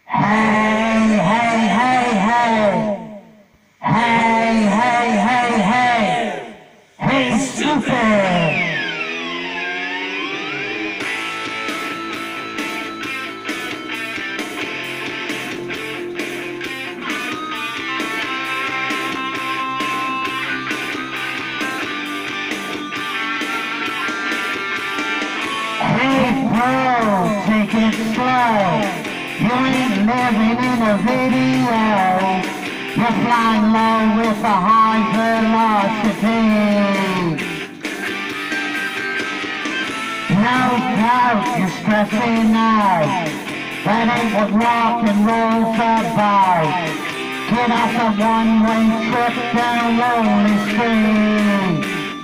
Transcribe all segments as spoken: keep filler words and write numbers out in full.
Hey, hey, hey, hey. Hey, hey, hey, hey. Hey, stupid. Hey, bro, take it slow. You ain't living in a video. You're flying low with a high velocity. No doubt you're stressing out. That ain't what rock and roll's about. Get off a one-way trip down Lonely Street.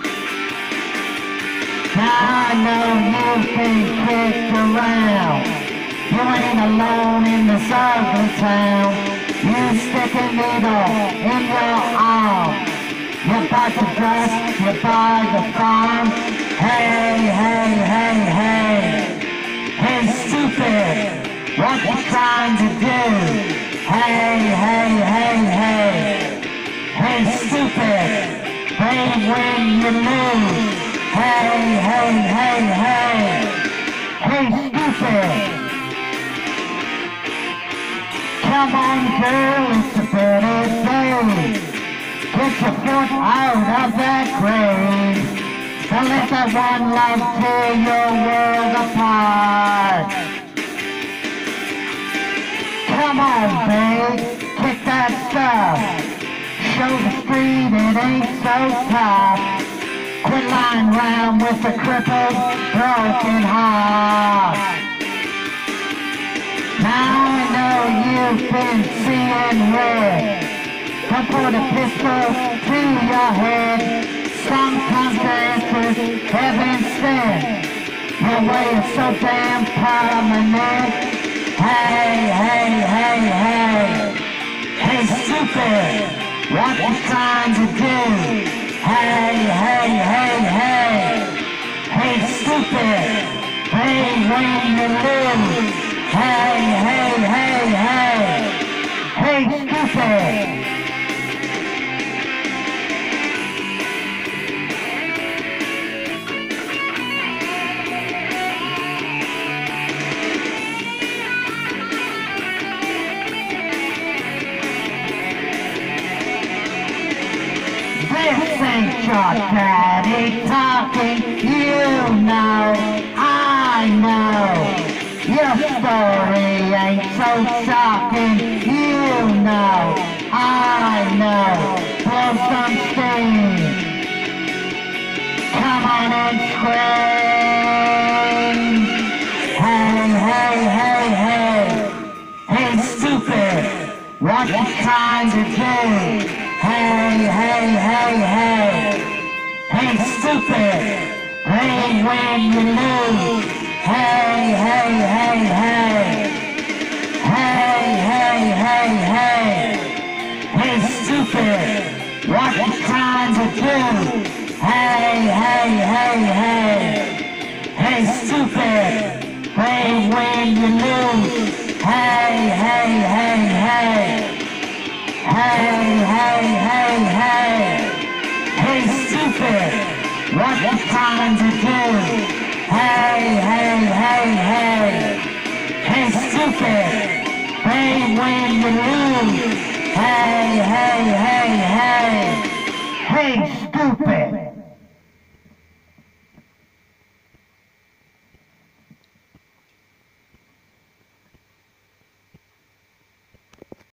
Now I know you've been kicked around. You ain't alone in this ugly town. You stick a needle in your arm. You're about to dress, you buy the farm. Hey, hey, hey, hey. Hey, stupid, what you trying to do? Hey, hey, hey, hey. Hey, stupid, brave when you lose. Hey, hey, hey, hey. Hey, stupid. Come on, girl, it's a better day. Get your foot out of that grave. Don't let that one love tear your world apart. Come on, babe, kick that stuff. Show the street it ain't so tough. Quit lying around with a crippled, broken heart. Now I know you've been seeing red. Don't put a pistol to your head. Sometimes the answer's heaven sent. Your way is so damn permanent. Hey, hey, hey, hey. Hey, stupid, what you trying to do? Hey, hey, hey, hey. Hey, stupid, hey, when you lose. Hey, hey, hey, hey. Hey, stupid. This ain't your daddy talking, you know, I know. Your story ain't so shocking, you know, I know. Blow some steam, come on and scream. Hey, hey, hey, hey. Hey, stupid, what you trying to do? Hey, hey, hey, hey. Hey, stupid, play when you lose. Hey, hey, hey, hey. Hey, hey, hey, hey. Hey, stupid, what you trying to do? Hey, hey, hey, hey. Hey, stupid, play when you lose. Hey, hey, hey, hey. Hey, hey, hey, hey. Hey, stupid, what you trying to do? Hey, hey, hey, hey. Hey, stupid, play when you lose. Hey, hey.